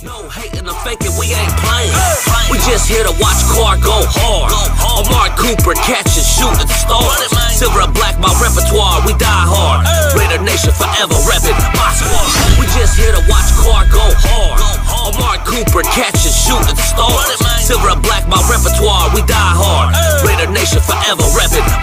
No hating or faking, we ain't playing. We just here to watch Car go hard. Amari Cooper catching, shooting stars. Silver and black, my repertoire, we die hard. Raider Nation forever reppin' my squad. We just here to watch Car go hard. Amari Cooper catching, shooting stars. Silver and black, my repertoire, we die hard. Raider Nation forever reppin'